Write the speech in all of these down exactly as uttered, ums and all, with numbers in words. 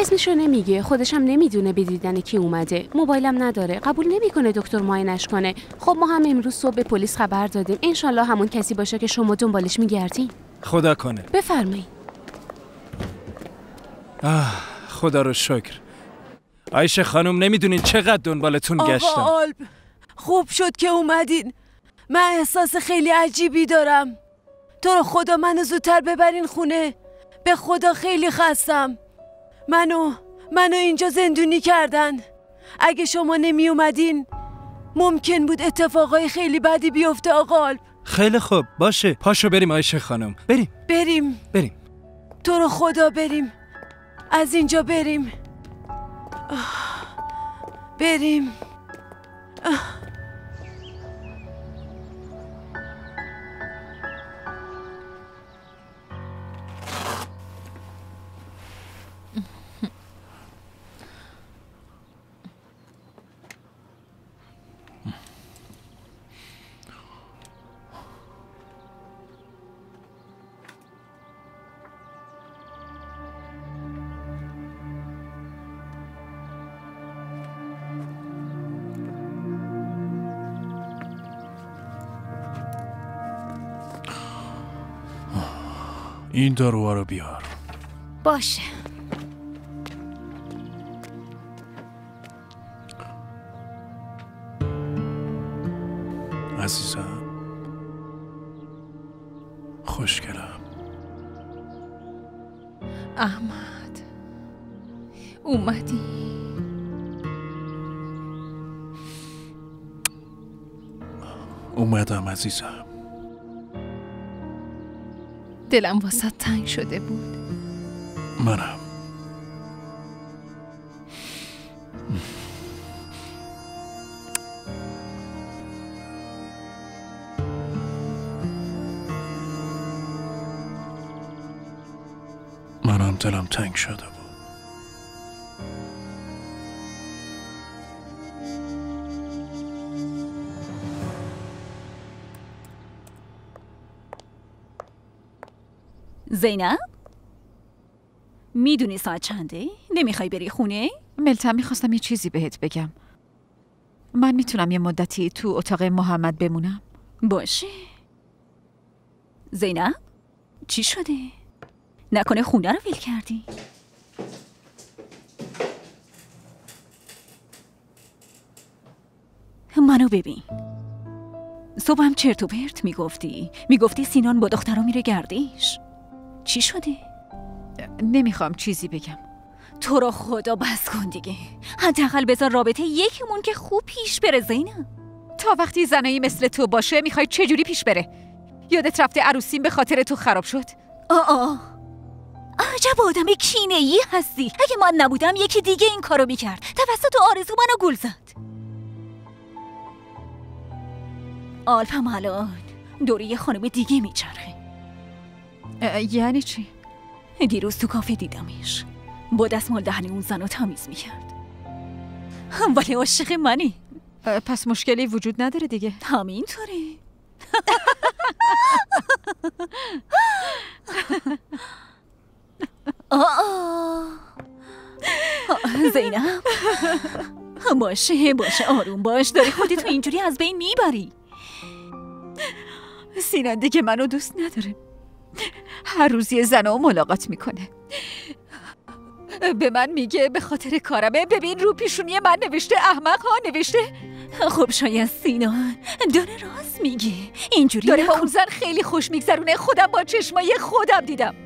اسمشو نمیگه، خودش هم نمیدونه به دیدن کی اومده، موبایلم نداره، قبول نمیکنه دکتر معاینش کنه. خب ما هم امروز صبح به پلیس خبر دادیم، انشالله همون کسی باشه که شما دنبالش میگردین. خدا کنه. بفرمایید. آه خدا رو شکر. عایشه خانم نمیدونین چقدر دنبالتون گشتم. آقا آلپ خوب شد که اومدین. من احساس خیلی عجیبی دارم. تو رو خدا منو زودتر ببرین خونه. به خدا خیلی خستم. منو منو اینجا زندونی کردن. اگه شما نمی اومدین ممکن بود اتفاقای خیلی بدی بیفته آقا آلپ. خیلی خوب باشه، پاشو بریم عایشه خانم. بریم بریم بریم تو رو خدا بریم. از اینجا بریم. بریم. این داروها رو بیار. باشه. عزیزم خوشگلم. احمد اومدی؟ اومدم عزیزم. دلم واسه تنگ شده بود. منم. منم دلم تنگ شده بود. زینب؟ میدونی ساعت چنده؟ نمیخوای بری خونه؟ ملتم میخواستم یه چیزی بهت بگم. من میتونم یه مدتی تو اتاق محمد بمونم؟ باشه. زینب؟ چی شده؟ نکنه خونه رو ویل کردی؟ منو ببین. صبح هم چرت و پرت میگفتی. میگفتی سینان با دخترها میره گردش. چی شده؟ نمیخوام چیزی بگم. تو رو خدا بس کن دیگه. حداقل بذار رابطه یکیمون که خوب پیش بره زینب. تا وقتی زنایی مثل تو باشه میخوای چجوری پیش بره؟ یادت رفته عروسیم به خاطر تو خراب شد؟ آه آه عجب آدم کینه‌ای هستی. اگه من نبودم یکی دیگه این کارو میکرد. توسط آرزو منو گول زد. آلپم الان دوره یه خانم دیگه میچرخه. یعنی چی؟ دیروز تو کافه دیدمش با دستمال دهن اون زن رو تمیز میکرد. ولی عاشق منی. پس مشکلی وجود نداره دیگه. همینطوره. زینب باشه باشه آروم باش. داری خودتو اینجوری از بین میبری. سینان دیگه منو دوست نداره. هر روز یه زنو ملاقات میکنه. به من میگه به خاطر کارمه. ببین رو پیشونی من نوشته احمق ها نوشته. خب شاید سینان داره راست میگه. اینجوری داره با اون زن خیلی خوش میگذرونه. خودم با چشمای خودم دیدم.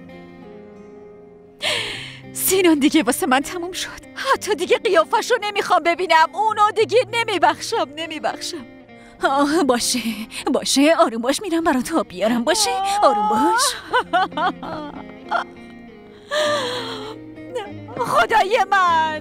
سینان دیگه واسه من تموم شد. حتی دیگه قیافشو نمیخوام ببینم. اونو دیگه نمیبخشم نمیبخشم. آه باشه باشه آروم باش. میرم برات آب بیارم. باشه آروم باش. خدای من.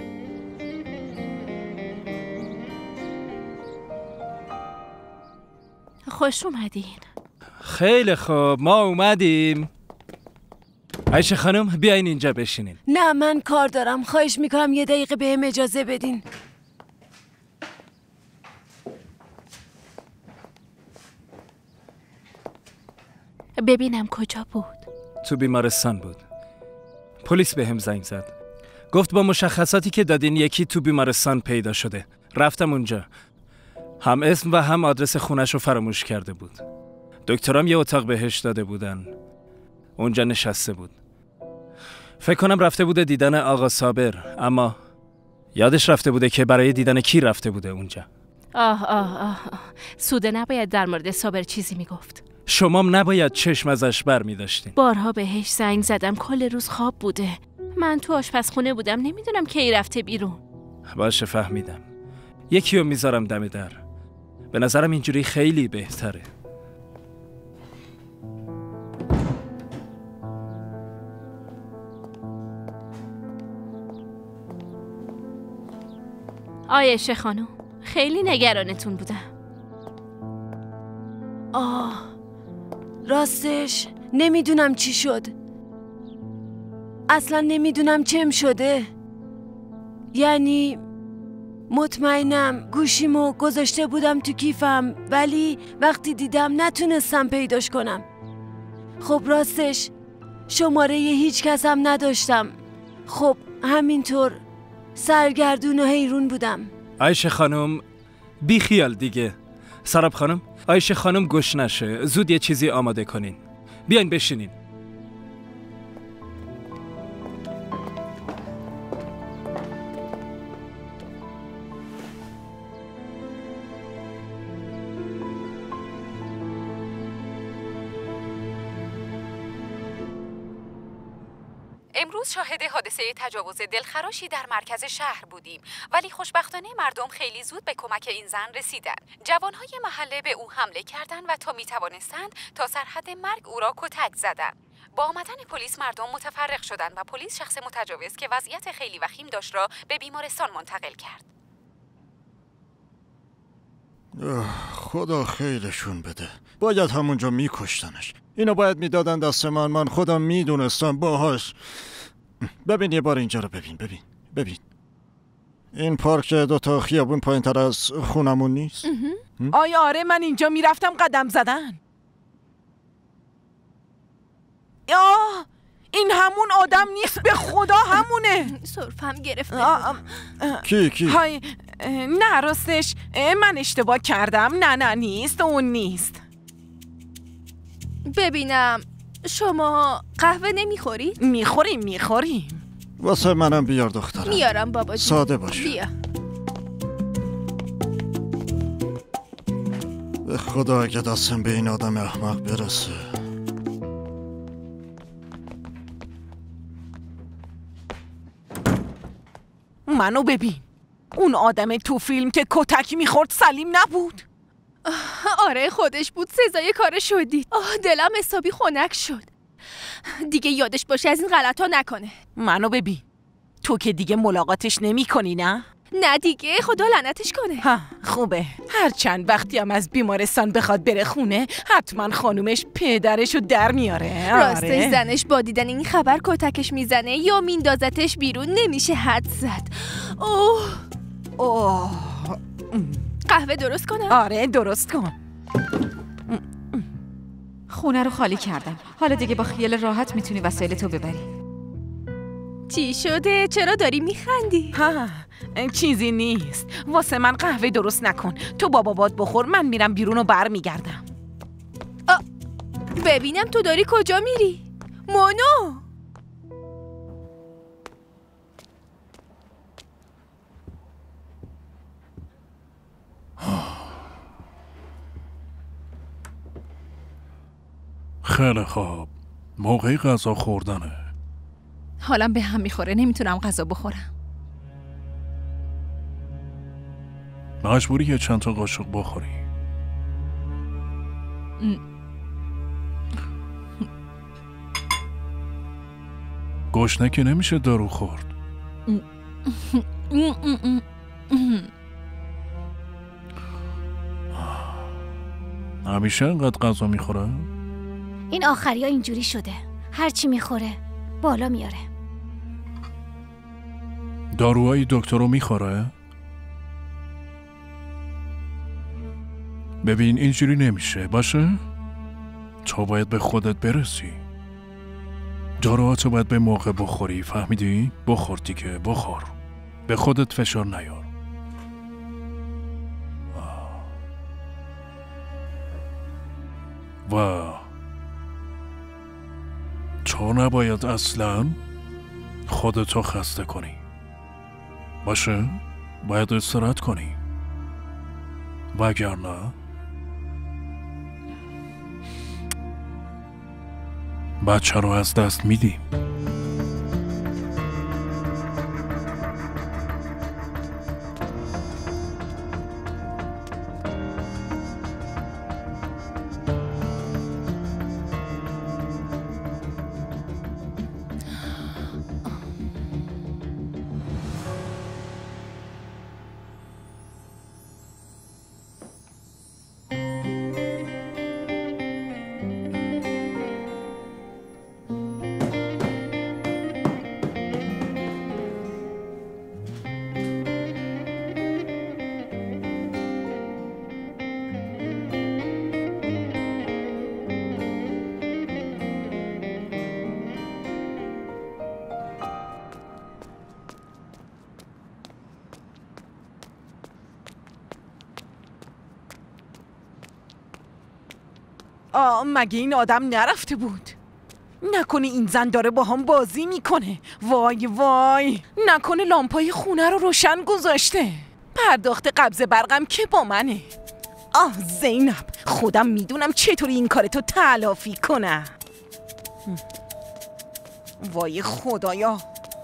خوش اومدین. خیلی خوب ما اومدیم. عایشه خانم بیاین اینجا بشینین. نه من کار دارم. خواهش میکنم یه دقیقه بهم اجازه بدین. ببینم کجا بود؟ تو بیمارستان بود. پلیس بهم زنگ زد. گفت با مشخصاتی که دادین یکی تو بیمارستان پیدا شده. رفتم اونجا. هم اسم و هم آدرس خونش رو فراموش کرده بود. دکترام یه اتاق بهش داده بودن. اونجا نشسته بود. فکر کنم رفته بوده دیدن آقا صابر، اما یادش رفته بوده که برای دیدن کی رفته بوده اونجا. آه آه آه, آه. سوده نباید در مورد صابر چیزی میگفت. شمام نباید چشم ازش بر می داشتین. بارها بهش زنگ زدم، کل روز خواب بوده. من تو آشپزخونه بودم، نمیدونم کی رفته بیرون. باشه فهمیدم. یکی رو میذارم دم در. به نظرم اینجوری خیلی بهتره. آیشه خانم، خیلی نگرانتون بودم. آه راستش نمیدونم چی شد. اصلا نمیدونم چم شده. یعنی مطمئنم گوشیمو گذاشته بودم تو کیفم، ولی وقتی دیدم نتونستم پیداش کنم. خب راستش شماره هیچ کسم نداشتم. خب همینطور سرگردون و حیرون بودم. عایشه خانم بی خیال دیگه. سراب خانم، عایشه خانم گوش نشه. زود یه چیزی آماده کنین. بیاین بشینین. امروز شاهد حادثه تجاوز دلخراشی در مرکز شهر بودیم، ولی خوشبختانه مردم خیلی زود به کمک این زن رسیدن. جوانهای محله به او حمله کردند و تا میتوانستند تا سرحد مرگ او را کتک زدند. با آمدن پلیس مردم متفرق شدند و پلیس شخص متجاوز که وضعیت خیلی وخیم داشت را به بیمارستان منتقل کرد. خدا خیرشون بده. باید همونجا میکشتنش. اینو باید میدادن دست من. من خودم میدونستم باهاش. ببین یه بار اینجا رو ببین. ببین ببین این پارک دوتا خیابون پایین تر از خونمون نیست؟ آیا آره من اینجا میرفتم قدم زدن. آه این همون آدم نیست، به خدا همونه. سرفم گرفته. کی کی؟ های نه راستش من اشتباه کردم. نه نه نیست، اون نیست. ببینم شما قهوه نمیخورید؟ میخوریم میخوریم. واسه منم بیار دخترم. میارم بابا جون. ساده باش. بیا. به خدا اگه دستم به این آدم احمق برسه. منو ببین. اون آدم تو فیلم که کتک میخورد سلیم نبود؟ آره خودش بود. سزای کار شدید. آه دلم حسابی خنک شد. دیگه یادش باشه از این غلطا نکنه. منو ببین. تو که دیگه ملاقاتش نمی کنی نه؟ نه دیگه، خدا لعنتش کنه. ها خوبه. هر چند وقتی هم از بیمارستان بخواد بره خونه حتما خانومش پدرشو در میاره. راستش آره. زنش با دیدن این خبر کتکش میزنه یا میندازتش بیرون. نمیشه حد زد. اوه اوه قهوه درست کنم؟ آره درست کن. خونه رو خالی کردم. حالا دیگه با خیال راحت میتونی وسایل تو ببری. چی شده؟ چرا داری میخندی؟ ها چیزی نیست. واسه من قهوه درست نکن. تو با بابات بخور، من میرم بیرون و بر میگردم. ببینم تو داری کجا میری؟ مونو خیلی خوب. موقع غذا خوردنه. حالم به هم میخوره، نمیتونم غذا بخورم. مجبوری یه چند تا قاشق بخوری. گشنه که نمیشه دارو خورد. همیشه انقدر غذا میخوره؟ این آخری ها اینجوری شده. هرچی میخوره بالا میاره. داروهای دکتر رو میخوره؟ ببین اینجوری نمیشه باشه؟ تو باید به خودت برسی. جاراتو باید به موقع بخوری، فهمیدی؟ بخور دیگه، بخور. به خودت فشار نیار. و تو نباید اصلا خودتو خسته کنی. باشه؟ باید استراحت کنی. وگرنه بچه رو از دست میدیم. آه مگه این آدم نرفته بود؟ نکنه این زن داره با هم بازی میکنه. وای وای، نکنه لامپای خونه رو روشن گذاشته. پرداخت قبض برقم که با منه. آه زینب، خودم میدونم چطوری این کارتو تلافی کنم. وای خدایا.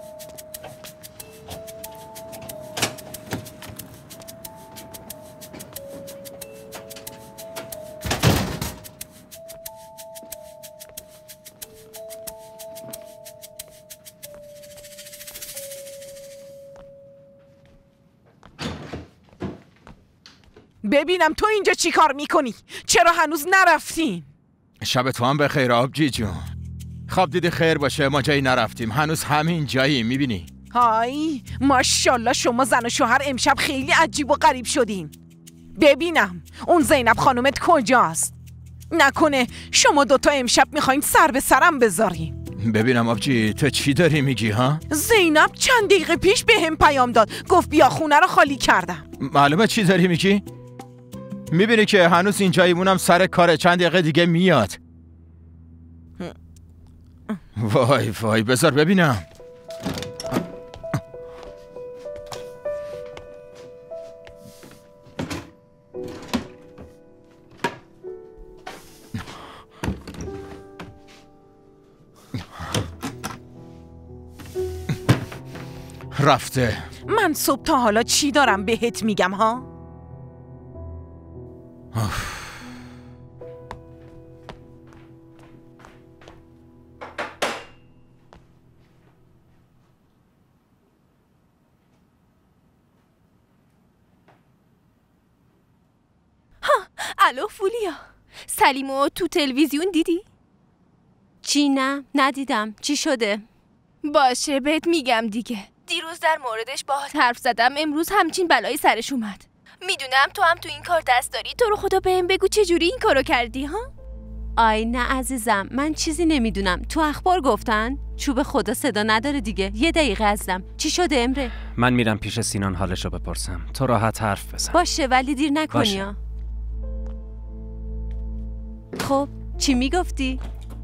ببینم تو اینجا چی کار میکنی؟ چرا هنوز نرفتین؟ شب تو هم بخیر آبجی جون. خواب دیدی خیر باشه، ما جایی نرفتیم، هنوز همین جایی. میبینی؟ های ماشاءالله، شما زن و شوهر امشب خیلی عجیب و غریب شدین. ببینم اون زینب خانومت کجاست؟ نکنه شما دوتا امشب میخواین سر به سرم بذارین. ببینم آبجی، تو چی داری میگی ها؟ زینب چند دقیقه پیش به هم پیام داد، گفت بیا خونه رو خالی کردم. معلومه چی داری میگی؟ میبینی که هنوز اینجاییمونم سر کار، چند دقیقه دیگه میاد. وای وای، بذار ببینم. رفته. من صبح تا حالا چی دارم بهت میگم ها؟ الو فولیا، سلیمو تو تلویزیون دیدی؟ چی؟ نه ندیدم. چی شده؟ باشه بهت میگم دیگه. دیروز در موردش باهات حرف زدم، امروز همچین بلایی سرش اومد. میدونم تو هم تو این کار دست داری، تو رو خدا بهم بگو چجوری این کارو کردی ها؟ آی نه عزیزم، من چیزی نمیدونم. تو اخبار گفتن؟ چوب خدا صدا نداره دیگه. یه دقیقه عزیزم، چی شده امره؟ من میرم پیش سینان حالشو بپرسم. تو راحت حرف بزن. باشه ولی دیر نکنی ها. خب چی میگفتی؟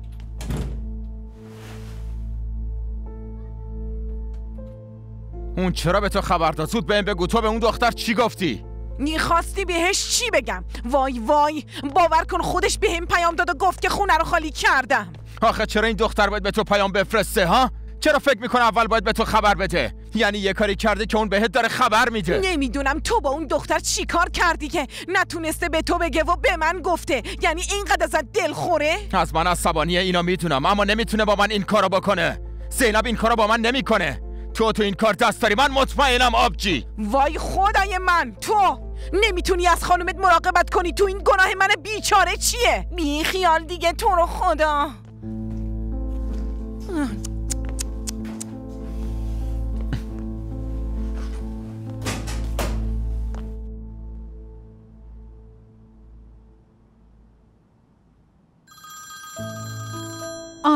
اون چرا به تو خبر داد؟ زود بهم بگو تو به اون دختر چی گفتی؟ میخواستی بهش چی بگم؟ وای وای، باور کن خودش بهم پیام داد و گفت که خونه رو خالی کردم. آخه چرا این دختر باید به تو پیام بفرسته ها؟ چرا فکر میکنه اول باید به تو خبر بده؟ یعنی یه کاری کرده که اون بهت داره خبر میده. نمیدونم تو با اون دختر چی کار کردی که نتونسته به تو بگه و به من گفته. یعنی اینقدر ازت دل خوره؟ از من عصبانیه اینا میدونم، اما نمیتونه با من این کارو بکنه. زینب این کارو با من نمیکنه. تو تو این کار دست داری، من مطمئنم آبجی. وای خدای من، تو نمیتونی از خانومت مراقبت کنی؟ تو این گناه من بیچاره چیه؟ بی خیال دیگه، تو رو خدا.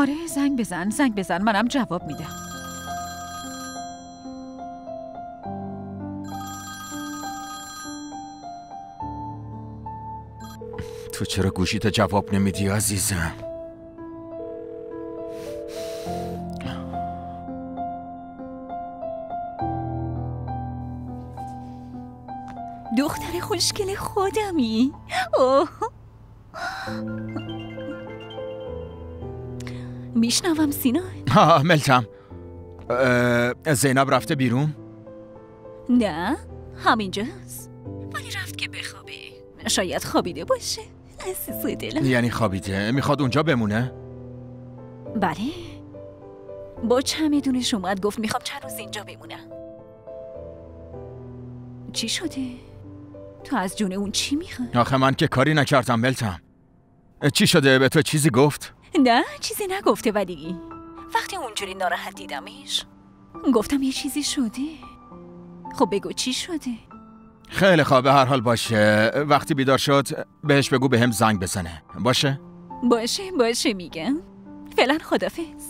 آره زنگ بزن زنگ بزن منم جواب میدم. تو چرا گوشیت جواب نمیدی عزیزم؟ دختر خوشگل خودمی. اوه میشنوم سینا. ها ملتم، زینب رفته بیرون؟ نه همینجاست، ولی رفت که بخوابه. شاید خوابیده باشه. عزیز دلم. یعنی خوابیده؟ میخواد اونجا بمونه؟ بله با چمدونش اومد گفت میخوام چند روز اینجا بمونم. چی شده؟ تو از جون اون چی میخوای؟ آخه من که کاری نکردم ملتم. چی شده؟ به تو چیزی گفت؟ نه چیزی نگفته، ولی وقتی اونجوری ناراحت دیدمش گفتم یه چیزی شده. خب بگو چی شده؟ خیلی خوب، به هر حال باشه. وقتی بیدار شد بهش بگو به هم زنگ بزنه. باشه؟ باشه باشه میگم. فعلا خدافظ.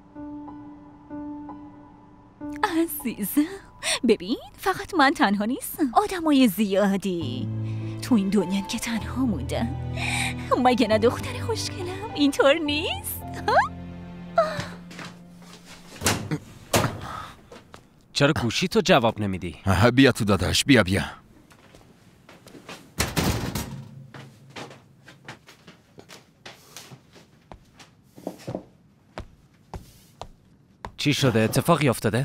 عزیزم ببین فقط من تنها نیستم، آدمای زیادی تو این دنیا که تنها موندن. مگه نه دختر خوشگلم؟ اینطور نیست؟ چرا گوشی تو جواب نمیدی؟ بیا تو داداش، بیا بیا. چی شده؟ اتفاقی افتاده؟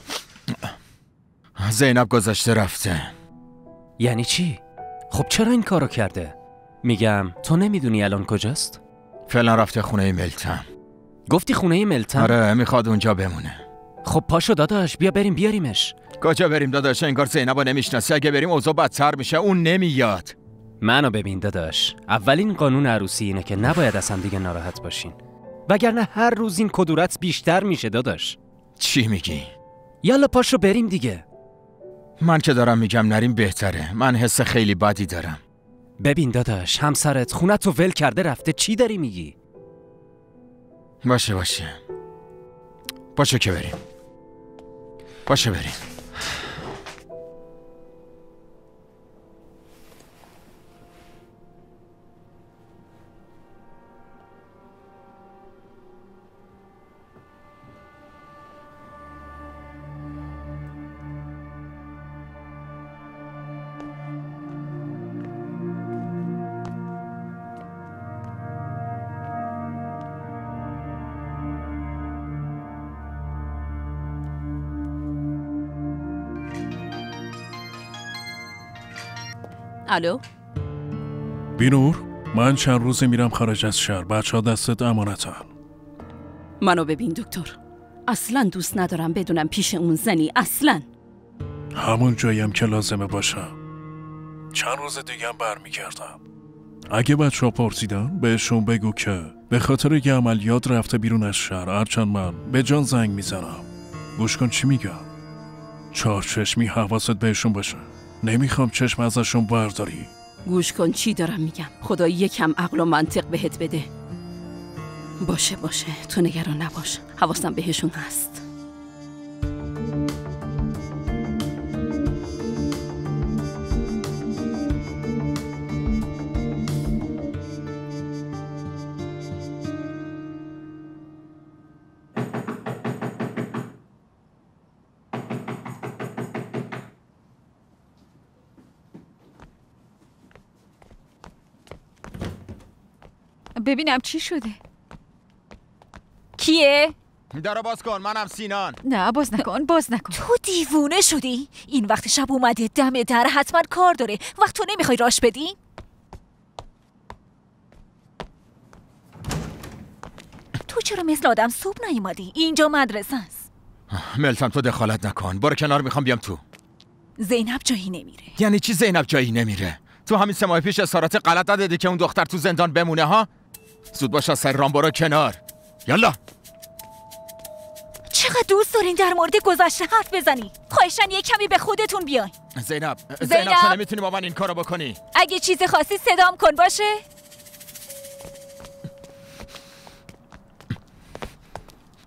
زینب گذشته رفته. یعنی چی؟ خب چرا این کارو کرده؟ میگم تو نمیدونی الان کجاست؟ فعلا رفته خونه ملتم. گفتی خونه ملتم؟ آره میخواد اونجا بمونه. خب پاشو داداش، بیا بریم بیاریمش. کجا بریم داداش؟ انگار زینبو نمیشناسی. اگه بریم اوضاع بدتر میشه. اون نمیاد. منو ببین داداش، اولین قانون عروسی اینه که نباید اصلا دیگه ناراحت باشین، وگرنه هر روز این کدورت بیشتر میشه داداش. چی میگی؟ یالا پاشو بریم دیگه. من که دارم میگم نریم بهتره. من حس خیلی بدی دارم. ببین داداش، همسرت خونت رو ول کرده رفته، چی داری میگی؟ باشه باشه باشه که بریم. باشه بریم. الو بینور، من چند روزه میرم خارج از شهر. بچه ها دستت امانتن. منو ببین دکتر، اصلا دوست ندارم بدونم پیش اون زنی. اصلا همون جاییم که لازمه باشم. چند روز دیگه هم برمیگردم. اگه بچه ها پرسیدن بهشون بگو که به خاطر یه عملیات رفته بیرون از شهر. هرچند من به جان زنگ میزنم. گوش کن چی میگم. چهار چشمی حواست بهشون باشه. نمیخوام چشم ازشون برداری. گوش کن چی دارم میگم. خدا یکم عقل و منطق بهت بده. باشه باشه تو نگران نباش، حواسم بهشون هست. ببینم چی شده. کیه؟ درو باز کن، منم سینان. نه باز نکن باز نکن. تو دیوونه شدی؟ این وقت شب اومده دم در، حتما کار داره. وقت تو نمیخوای راش بدی؟ تو چرا مثل آدم صبح نیومدی؟ اینجا مدرسه است. ملتم تو دخالت نکن، برو کنار، میخوام بیام تو. زینب جایی نمیره. یعنی چی زینب جایی نمیره؟ تو همین سه ماه پیش اظهارات غلط ندادی که اون دختر تو زندان بمونه ها؟ زود باش از سر رام برو کنار. یالا. چقدر دوست دارین در مورد گذشته حرف بزنی؟ خواهشاً یه کمی به خودتون بیاین. زینب زینب, زینب تو نمیتونی با من این کارو بکنی. اگه چیزی خواستی صدام کن باشه.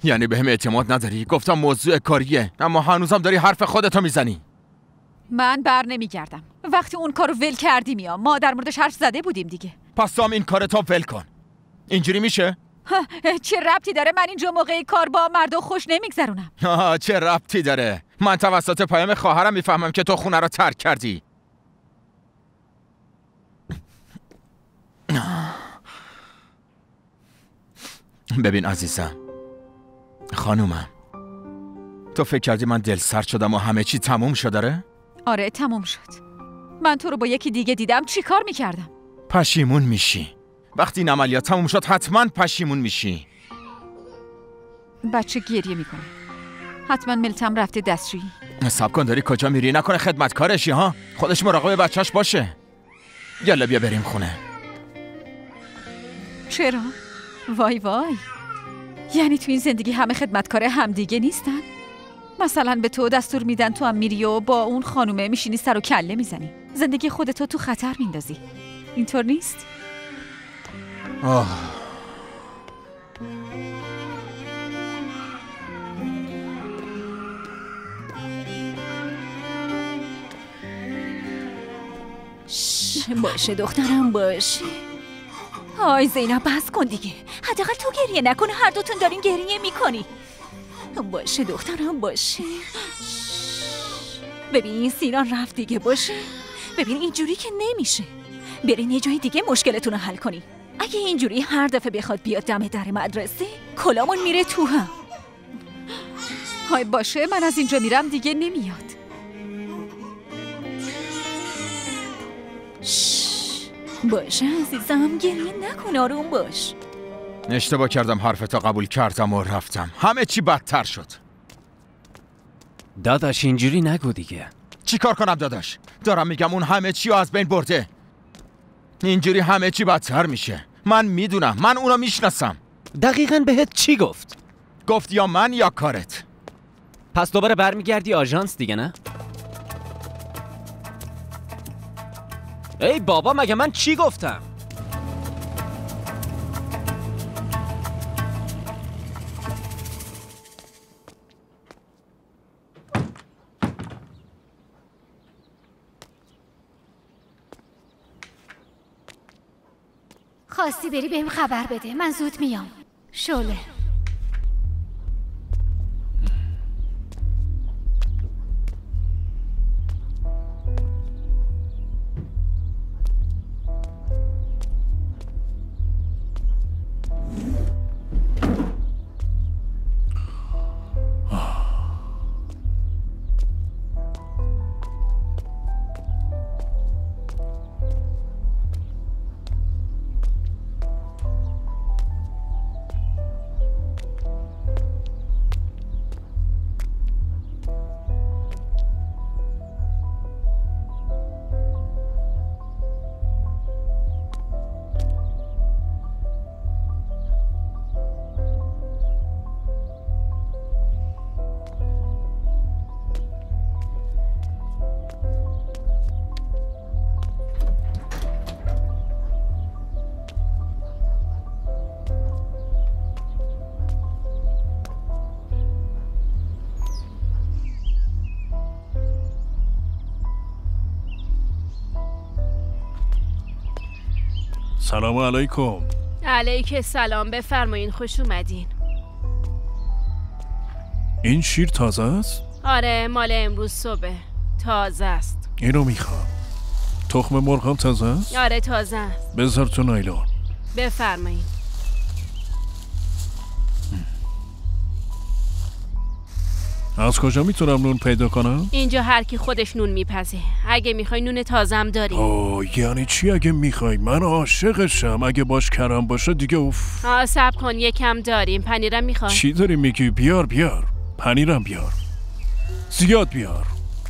یعنی بهم اعتماد نداری؟ گفتم موضوع کاریه، اما هنوزم داری حرف خودتو میزنی. من بر نمیگردم. وقتی اون کارو ول کردی میام. ما در موردش حرف زده بودیم دیگه. پس تو هم این کارتو ول کن. اینجوری میشه؟ چه ربطی داره؟ من اینجا موقع کار با مردم خوش نمیگذرونم. چه ربطی داره؟ من توسط پیام خواهرم میفهمم که تو خونه رو ترک کردی. ببین عزیزم، خانومم، تو فکر کردی من دل سرد شدم و همه چی تموم شد داره؟ آره تموم شد. من تو رو با یکی دیگه دیدم چی کار میکردم؟ پشیمون میشی. وقتی این عملیات تموم شد حتما پشیمون میشی. بچه گریه میکنه. حتما ملتم رفته دستشویی. صبر کن، داری کجا میری؟ نکنه خدمتکارشی ها؟ خودش مراقب بچهش باشه. یلا بیا بریم خونه. چرا؟ وای وای، یعنی تو این زندگی همه خدمتکار همدیگه نیستن؟ مثلا به تو دستور میدن تو هم میری و با اون خانومه میشینی سر و کله میزنی، زندگی خودتو تو خطر میندازی. اینطور نیست؟ آه. باشه دخترم باشه. آی زینب بس کن دیگه، حداقل تو گریه نکن، هر دوتون دارین گریه میکنی. باشه دخترم باشه. ببین سینان رفت دیگه، باشه. ببین اینجوری که نمیشه، برین یه جای دیگه مشکلتون رو حل کنی. اگه اینجوری هر دفعه بخواد بیاد دم در مدرسه کلامون میره تو هم. های باشه، من از اینجا میرم دیگه نمیاد. باشه عزیزم گریه نکن، آروم باش. اشتباه کردم، حرفتو قبول کردم و رفتم، همه چی بدتر شد. داداش اینجوری نگو دیگه. چی کار کنم داداش؟ دارم میگم اون همه چی رو از بین برده. اینجوری همه چی بدتر میشه. من میدونم، من اونو میشناسم. دقیقاً بهت چی گفت؟ گفت یا من یا کارت. پس دوباره برمیگردی آژانس دیگه نه؟ ای بابا مگه من چی گفتم؟ خواستی بری بهم خبر بده، من زود میام. شعله سلام علیکم. علیک سلام، بفرمایین، خوش اومدین. این شیر تازه است؟ آره مال امروز صبح، تازه است. اینو میخوام. تخم مرغ هم تازه است؟ آره تازه است. بذار تو نایلون. بفرمایین. از کجا میتونم نون پیدا کنم؟ اینجا هر کی خودش نون میپزه. اگه میخوای نون تازم داریم. اوه یعنی چی اگه میخوای؟ من عاشقشم. اگه باش کرم باشه دیگه اوف. آه صبر کن، یکم داریم. پنیرم میخوای؟ چی داری میگی؟ بیار بیار. پنیرم بیار. زیاد بیار.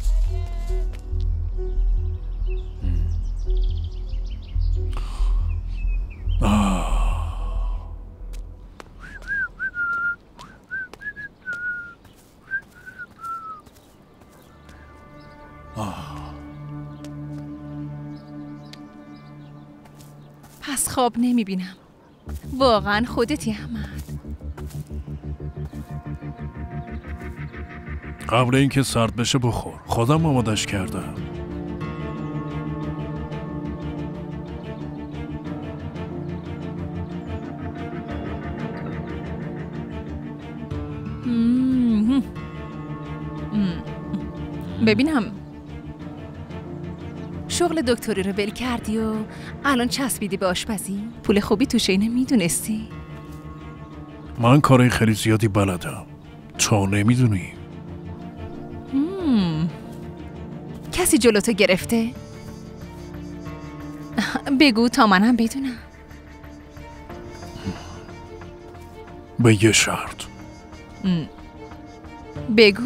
آه. پس خواب نمیبینم. واقعا خودتی احمد. قبل اینکه سرد بشه بخور. خودم آمادش کردم. ببینم شغل دکتری رو ول کردی و الان چسبیدی به آشپزی؟ پول خوبی توشه، اینه میدونستی؟ من کارای خیلی زیادی بلدم. تو نمیدونی؟ کسی جلوتو گرفته؟ بگو تا منم بدونم. به یه شرط. بگو.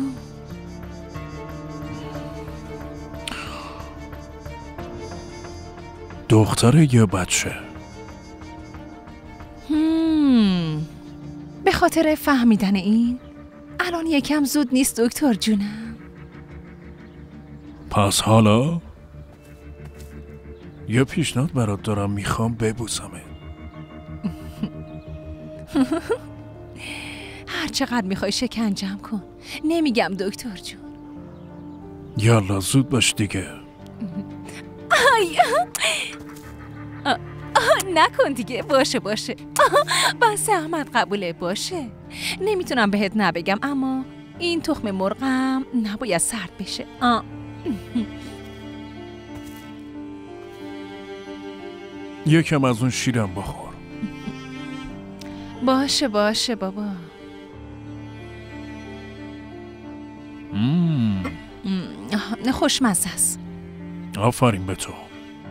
دختر یا بچه؟ هم. به خاطر فهمیدن این الان یکم زود نیست دکتر جونم. پس حالا یه پیشنهاد برات دارم، میخوام ببوسمه. هر چقدر میخوای شکنجم کن، نمیگم دکتر جون. یالا زود باش دیگه. آی آه، آه، نکن دیگه. باشه باشه بس احمد قبوله. باشه نمیتونم بهت نبگم، اما این تخم مرغم نباید سرد بشه. آه. یکم از اون شیرم بخور. باشه باشه بابا. مم. مم. خوشمزه است. آفرین به تو.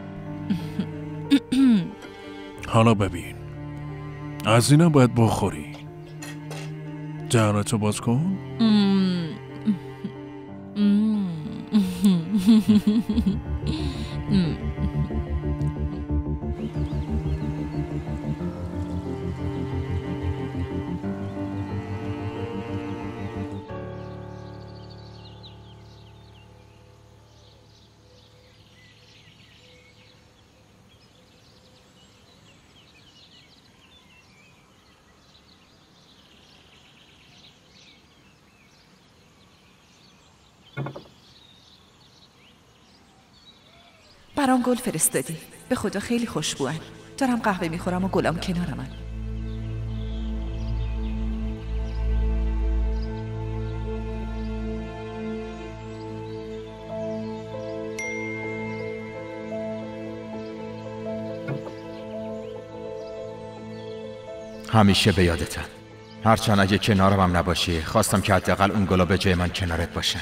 حالا ببین، از اینم باید بخوری. دهنتو باز کن. مم. مم. برام گل فرستادی. به خدا خیلی خوشبوئن. دارم قهوه میخورم و گلام کنارمن. همیشه به یادتم. هرچند اگه کنارم هم نباشی، خواستم که حداقل اون گلا به جای من کنارت باشن.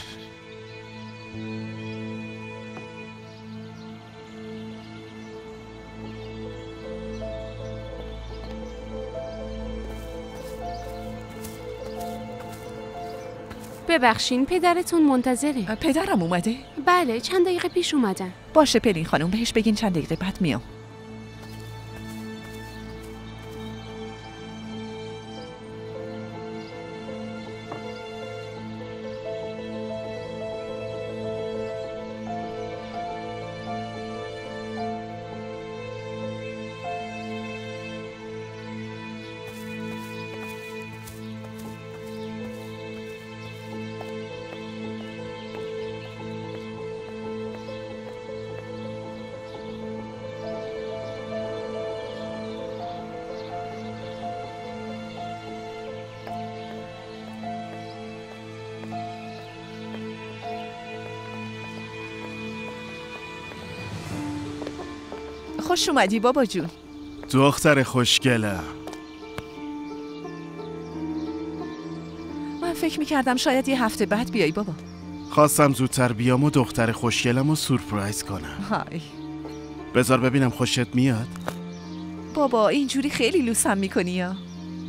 ببخشین پدرتون منتظره. پدرم اومده؟ بله چند دقیقه پیش اومدن. باشه پلین خانم، بهش بگین چند دقیقه بعد میام. خوش اومدی بابا جون. دختر خوشگلم. من فکر میکردم شاید یه هفته بعد بیای بابا. خواستم زودتر بیام و دختر خوشگلم رو سورپرایز کنم. های بذار ببینم خوشت میاد. بابا اینجوری خیلی لوسم میکنی یا؟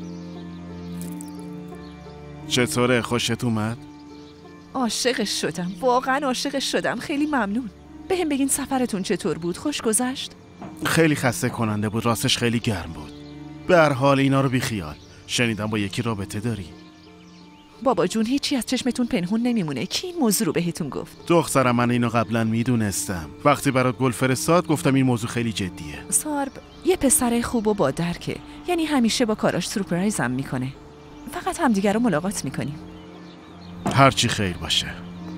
چطوره، خوشت اومد؟ عاشقش شدم، واقعا عاشقش شدم. خیلی ممنون. بهم بگین سفرتون چطور بود؟ خوش گذشت؟ خیلی خسته کننده بود، راستش خیلی گرم بود. به هر حال اینا رو بیخیال. شنیدم با یکی رابطه داری. بابا جون هیچی از چشمتون پنهون نمیمونه. کی این موضوع رو بهتون گفت؟ دخترم من اینو قبلا میدونستم. وقتی برات گل فرستاد گفتم این موضوع خیلی جدیه. سارب یه پسر خوب و با درکه. یعنی همیشه با کاراش سورپرایزم میکنه. فقط همدیگه رو ملاقات میکنیم. هرچی خیر باشه.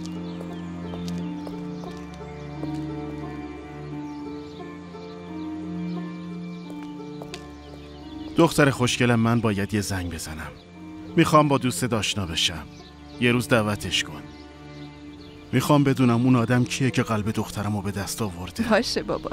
دختر خوشگلم، من باید یه زنگ بزنم. میخوام با دوست آشنا بشم. یه روز دعوتش کن. میخوام بدونم اون آدم کیه که قلب دخترمو به دست آورده. باشه بابا.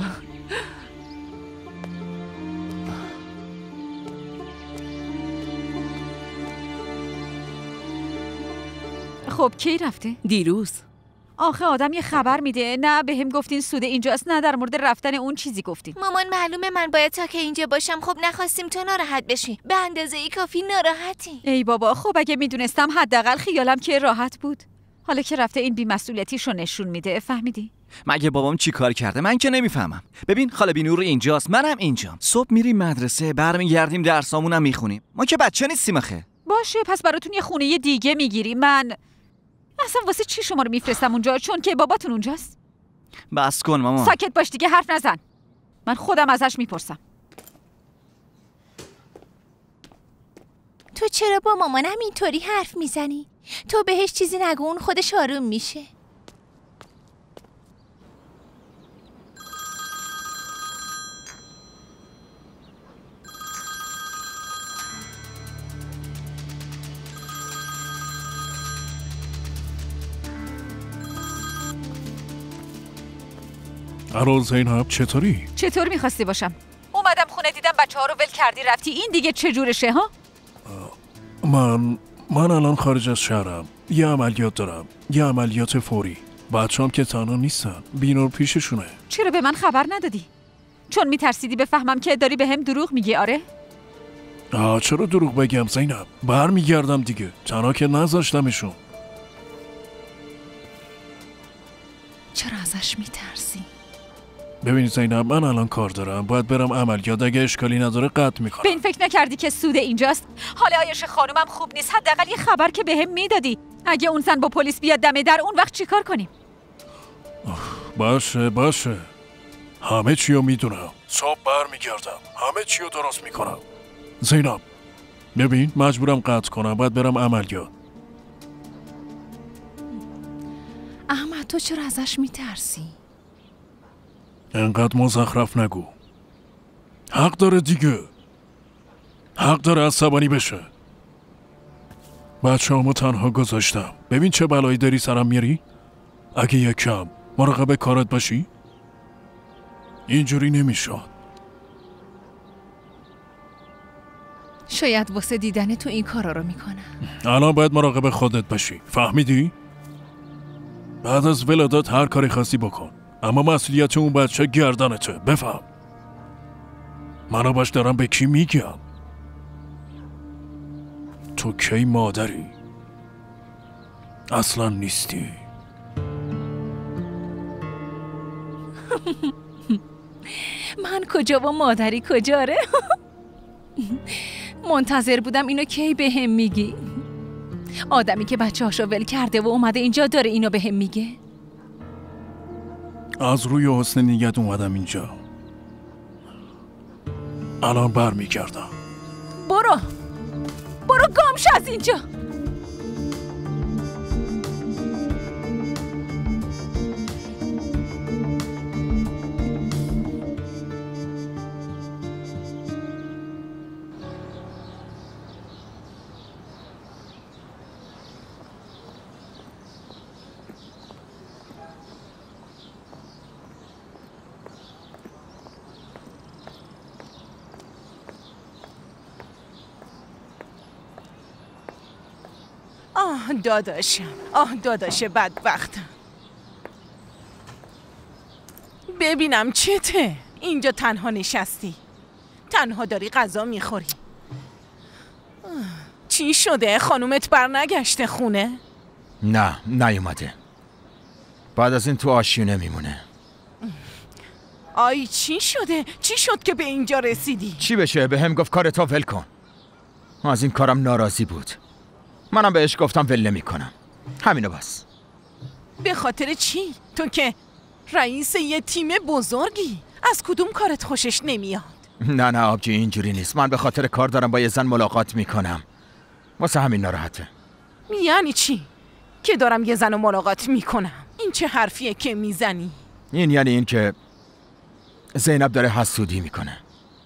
خب کی رفته؟ دیروز. آخه آدم یه خبر میده، نه به هم گفتین سود اینجاست، نه در مورد رفتن اون چیزی گفتین. مامان معلومه من باید تا که اینجا باشم. خب نخواستیم تو ناراحت بشی. به اندازه ای کافی ناراحتی. ای بابا، خب اگه میدونستم حداقل خیالم که راحت بود. حالا که رفته این بی‌مسئولیتیشو نشون میده، فهمیدی؟ مگه بابام چی کار کرده؟ من که نمیفهمم. ببین خاله بینور اینجاست، منم اینجام. صبح میریم مدرسه، برمیگردیم درسامونم میخونیم. ما که بچه نیستیم آخه. باشه، پس براتون یه خونه دیگه میگیریم. من اصلا واسه چی شما رو میفرستم اونجا؟ چون که باباتون اونجاست؟ بس کن مامان. ساکت باش دیگه، حرف نزن. من خودم ازش میپرسم. تو چرا با مامانم اینطوری حرف میزنی؟ تو بهش چیزی نگو، اون خودش آروم میشه. الو زینب، چطوری؟ چطور میخواستی باشم؟ اومدم خونه دیدم بچه ها رو ول کردی رفتی. این دیگه چجورشه ها؟ من من الان خارج از شهرم. یه عملیات دارم، یه عملیات فوری. بچه‌ام که تنها نیستن، بینور پیششونه. چرا به من خبر ندادی؟ چون میترسیدی بفهمم که داری به هم دروغ میگی؟ آره؟ آه چرا دروغ بگم زینب؟ برمیگردم دیگه، تنها که نذاشتمشون. چرا ازش میترسی؟ ببین زینب، من الان کار دارم، باید برم عملیات. اگه اشکالی نداره قطع میکنم. به این فکر نکردی که سود اینجاست؟ حالا آیش خانومم خوب نیست، حداقل یه خبر که بهم میدادی. اگه اون زن با پلیس بیاد دم در، اون وقت چیکار کنیم؟ باشه باشه، همه چی رو میدونم. صبح برمیگردم، همه چی رو درست میکنم. زینب ببین، مجبورم قطع کنم، باید برم عملیات. احمد تو چرا ازش میترسی؟ انقدر مزخرف نگو. حق داره دیگه، حق داره عصبانی بشه. بچه همو تنها گذاشتم. ببین چه بلایی داری سرم میاری. اگه یکم مراقب کارت باشی اینجوری نمیشد. شاید واسه دیدن تو این کارا رو میکنم. الان باید مراقب خودت باشی، فهمیدی؟ بعد از ولادت هر کاری خواستی بکن، اما مسئولیت اون بچه گردنته. بفهم منو باش دارم به کی میگم. تو کی مادری؟ اصلا نیستی. من کجا و مادری کجاره؟ منتظر بودم اینو کی به هم میگی. آدمی که بچه هاشو ول کرده و اومده اینجا داره اینو به هم میگه. از روی حسن نیت اومدم اینجا. الان بر میگردم. برو برو گم شو از اینجا. آه داداشم، آه داداش بدبختم. ببینم چته؟ اینجا تنها نشستی، تنها داری غذا میخوری. چی شده؟ خانومت بر نگشته خونه؟ نه نیومده. بعد از این تو آشیونه میمونه. آی چی شده؟ چی شد که به اینجا رسیدی؟ چی بشه؟ به هم گفت کارتا ول کن. از این کارم ناراضی بود. منم بهش گفتم ول نمی کنم. همینو بس. به خاطر چی؟ تو که رئیس یه تیم بزرگی، از کدوم کارت خوشش نمیاد؟ نه نه آبجی اینجوری نیست. من به خاطر کار دارم با یه زن ملاقات میکنم، واسه همین ناراحته. یعنی چی؟ که دارم یه زن رو ملاقات میکنم. این چه حرفیه که میزنی؟ این یعنی این که زینب داره حسودی میکنه.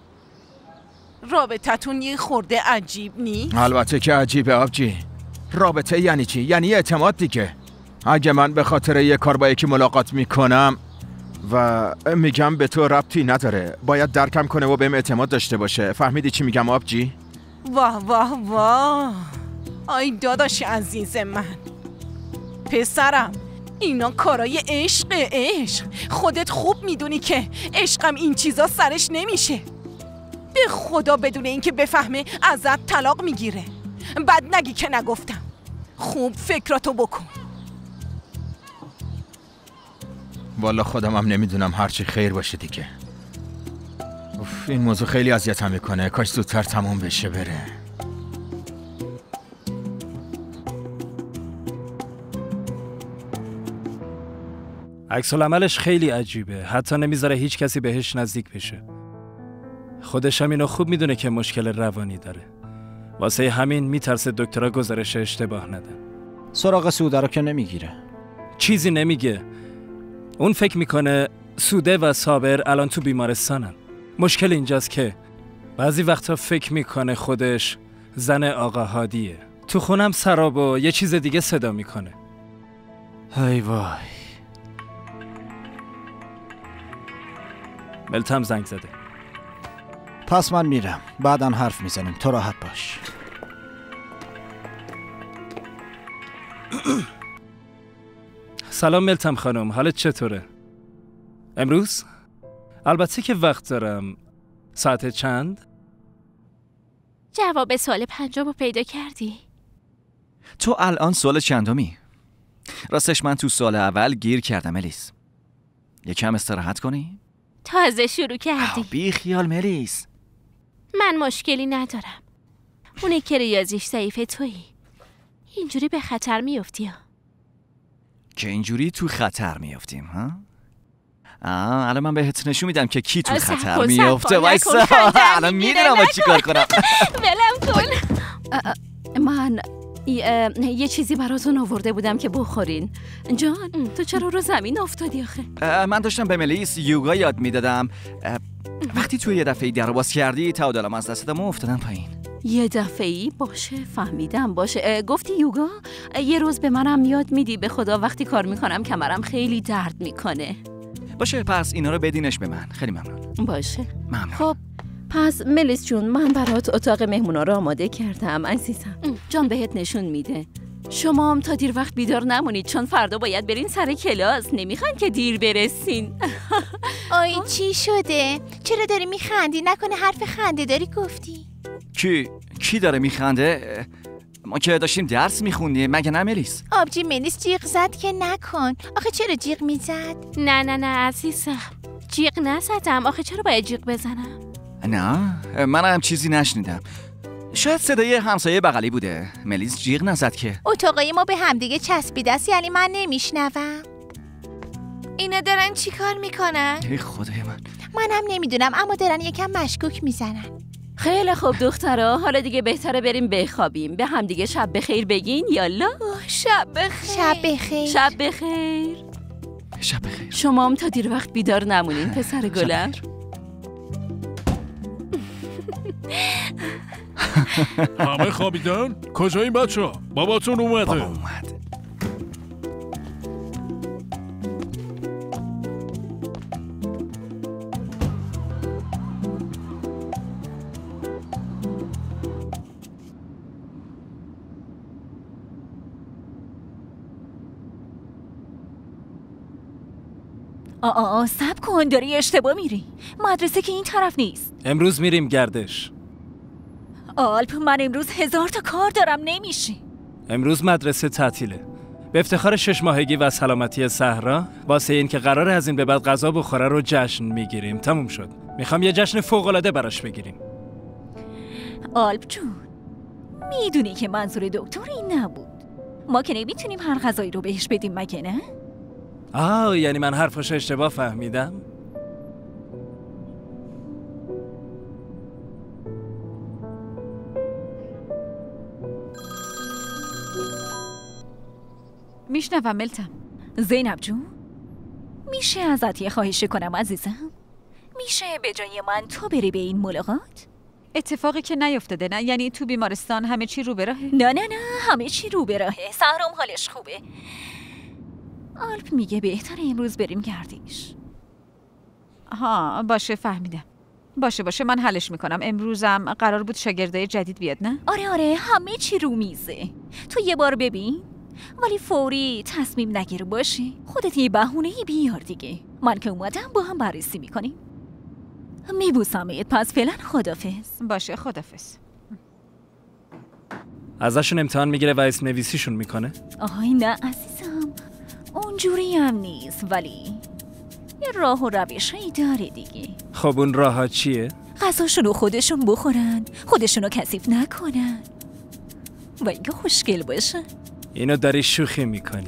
رابطتون یه خورده عجیب نیست؟ البته که عجیبه آبجی. رابطه یعنی چی؟ یعنی اعتماد دیگه. اگه من به خاطر یه کار با یکی ملاقات میکنم و میگم به تو ربطی نداره، باید درکم کنه و بهم اعتماد داشته باشه. فهمیدی چی میگم آبجی؟ واه واه واه، آی داداش عزیز من، پسرم، اینا کارای عشق عشق. خودت خوب میدونی که عشقم این چیزا سرش نمیشه. به خدا بدون اینکه بفهمه ازت طلاق میگیره. بعد نگی که نگفتم. خوب فکراتو بکن. والا خودم هم نمیدونم، هرچی خیر باشه دیگه. اوف، این موضوع خیلی اذیتم میکنه. کاش زودتر تموم بشه بره. عکس العملش خیلی عجیبه، حتی نمیذاره هیچ کسی بهش نزدیک بشه. خودش هم اینو خوب میدونه که مشکل روانی داره. واسه همین میترسه دکترها گزارش اشتباه ندن. سراغ سوده رو که نمیگیره. چیزی نمیگه. اون فکر میکنه سوده و صابر الان تو بیمارستانن. مشکل اینجاست که بعضی وقتا فکر میکنه خودش زن آقا هادیه. تو خونم سراب و یه چیز دیگه صدا میکنه. های وای. ملتم زنگ زده. پس من میرم، بعداً حرف میزنیم. تو راحت باش. سلام ملتم خانم، حالت چطوره؟ امروز؟ البته که وقت دارم. ساعت چند؟ جواب سوال پنجم رو پیدا کردی؟ تو الان سوال چندمی؟ راستش من تو سوال اول گیر کردم ملیس. یکم استراحت کنی؟ تازه شروع کردی. بی خیال ملیس. من مشکلی ندارم. اونه که ریاضیش ضعیف تویی. اینجوری به خطر میافتی ها. که اینجوری تو خطر میافتیم ها؟ آه الان من بهت نشون میدم که کی تو خطر میافته. وایسا الان میدونم با چی کار کنم. ولم کن. من یه چیزی براتون آورده بودم که بخورین. جان تو چرا رو زمین افتادی آخه؟ من داشتم به ملیس یوگا یاد میدادم. وقتی توی یه دفعه در رو باز کردی تعادلم از دستم افتادم پایین. یه دفعه‌ای باشه فهمیدم. باشه گفتی یوگا؟ یه روز به منم یاد میدی؟ به خدا وقتی کار میکنم کمرم خیلی درد میکنه. باشه پس اینا رو بدینش به من. خیلی ممنون. باشه ممنون. خب پس ملیس جون من برات اتاق مهمونا رو آماده کردم عزیزم. جان بهت نشون میده. شما هم تا دیر وقت بیدار نمونید چون فردا باید برین سر کلاس. نمیخوان که دیر برسین. آی چی شده؟ چرا داری میخندی؟ نکنه حرف خنده داری گفتی؟ کی کی داره میخنده؟ ما که داشتیم درس میخوندیم مگه نه ملیس؟ آبجی ملیس جیغ زد که نکن. آخه چرا جیغ میزد؟ نه نه نه عزیزم، جیغ نزدم. آخه چرا باید جیغ بزنم؟ نه من هم چیزی نشنیدم. شاید صدای همسایه بغلی بوده. ملیس جیغ نزد که. اتاقای ما به همدیگه چسبیده است، یعنی من نمیشنوم. اینا دارن چی کار میکنن؟ ای خدای من. منم نمیدونم اما دارن یکم مشکوک میزنن. خیلی خوب دخترا، حالا دیگه بهتره بریم بخوابیم. به هم دیگه شب بخیر بگین. یالا شب بخیر. شب بخیر. شب بخیر. شب بخیر. شما هم تا دیر وقت بیدار نمونین پسر گلم. همه خوابیدن؟ کجا این بچه ها؟ باباتون اومده. بابا اومد. آه آه سب کن، داری اشتباه میری. مدرسه که این طرف نیست. امروز میریم گردش. آلپ من امروز هزار تا کار دارم نمیشی. امروز مدرسه تعطیله. به افتخار شش ماهگی و سلامتی صحرا واسه این که قراره از این به بعد غذا بخوره رو جشن میگیریم. تموم شد. میخوام یه جشن فوق‌العاده براش بگیریم. آلپ جون میدونی که منظور دکتر این نبود. ما که نمیتونیم هر غذایی رو بهش بدیم مگه نه؟ آه یعنی من حرفش اشتباه فهمیدم؟ میشنوم ملتم. زینب جون، میشه ازت یه خواهشی کنم عزیزم؟ میشه به جای من تو بری به این ملاقات؟ اتفاقی که نیفتاده نه؟ یعنی تو بیمارستان همه چی رو به راهه؟ نه نه نه، همه چی رو به راهه. سهرام حالش خوبه. آلپ میگه بهتره امروز بریم گردش. ها باشه فهمیدم. باشه باشه من حلش میکنم. امروزم قرار بود شاگردای جدید بیاد نه؟ آره آره همه چی رو میزه. تو یه بار ببین، ولی فوری تصمیم نگیر باشی. خودت یه بهونه‌ای بیار دیگه. من که اومدم با هم بررسی میکنیم. میبوسمت. پس فعلا خدافظ. باشه خدافظ. ازشون امتحان میگیره و اسم نویسیشون میکنه؟ آهای نه عزیزم، اونجوری هم نیست، ولی یه راه و روشایی داره دیگه. خب اون راه ها چیه؟ غذاشونو خودشون بخورن، خودشونو کثیف نکنن و اینکه خوشگل باشن. اینو داری شوخی میکنی.